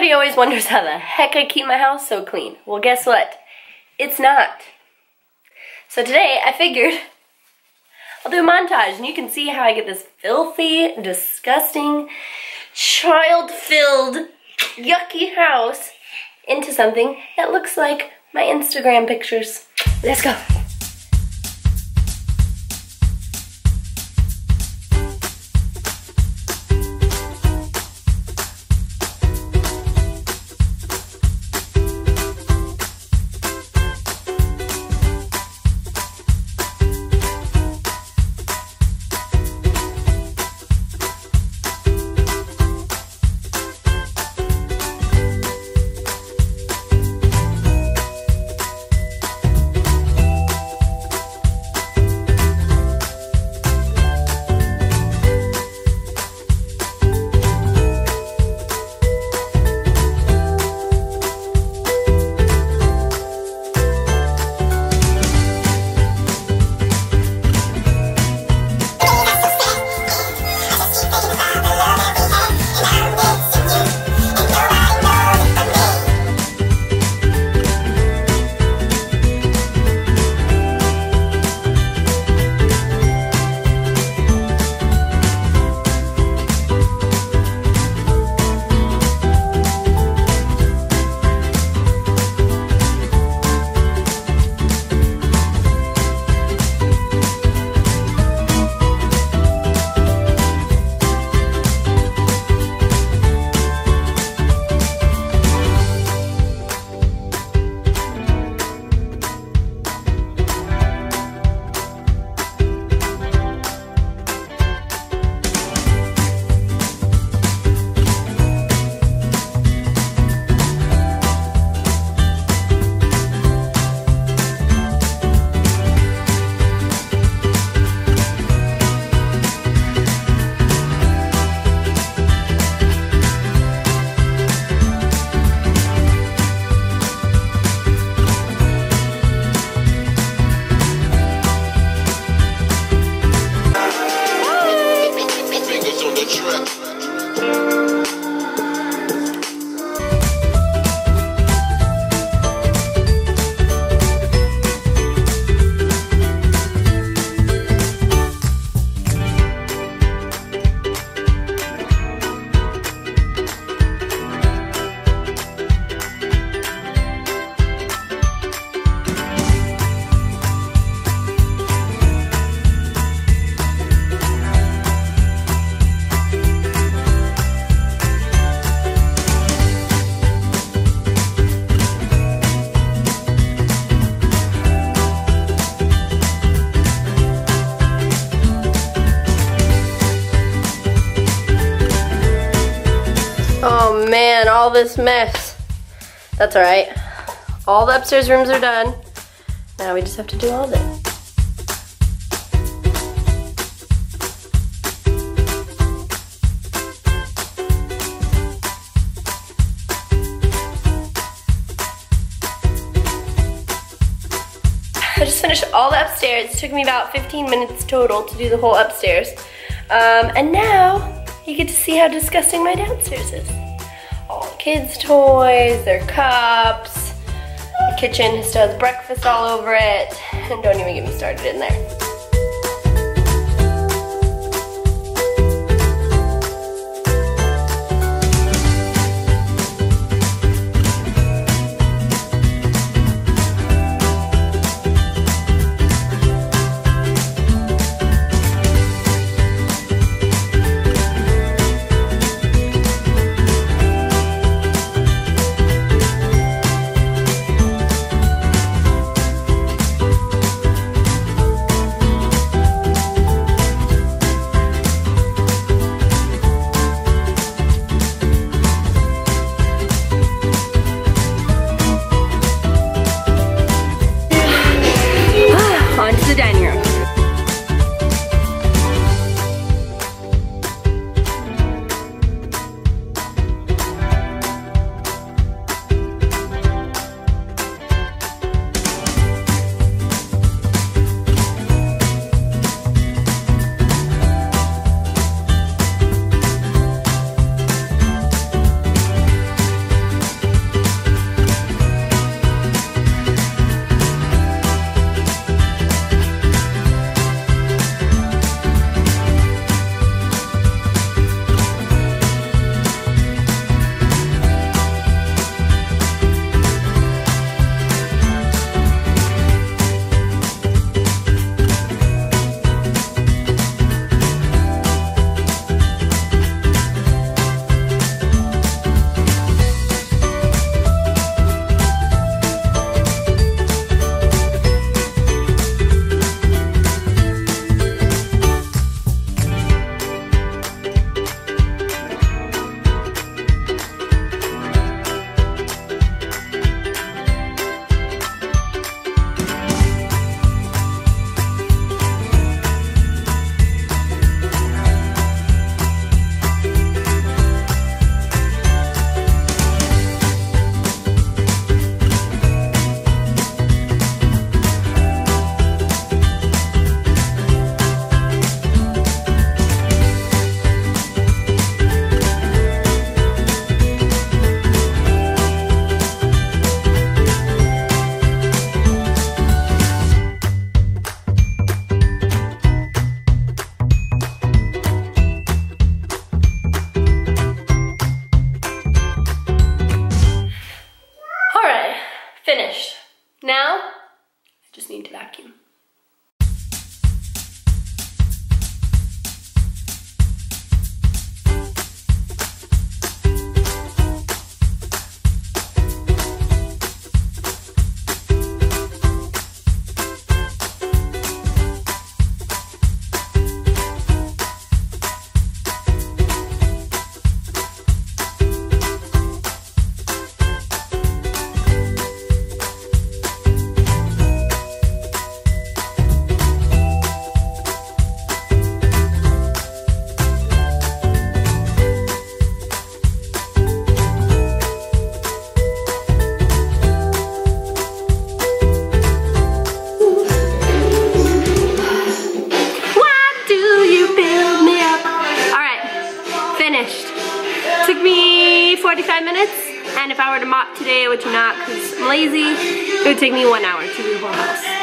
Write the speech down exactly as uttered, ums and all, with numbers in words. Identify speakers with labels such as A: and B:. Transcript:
A: Everybody always wonders how the heck I keep my house so clean. Well, guess what? It's not. So today I figured I'll do a montage and you can see how I get this filthy, disgusting, child-filled, yucky house into something that looks like my Instagram pictures. Let's go. Oh man, all this mess. That's alright. All the upstairs rooms are done. Now we just have to do all this. I just finished all the upstairs. It took me about fifteen minutes total to do the whole upstairs. Um, and now you get to see how disgusting my downstairs is. All the kids' toys, their cups, the kitchen still has breakfast all over it, and don't even get me started in there. Ooh, you build me up. All right, finished. Took me forty-five minutes, and if I were to mop today, which I'm not because I'm lazy, it would take me one hour to do the whole house.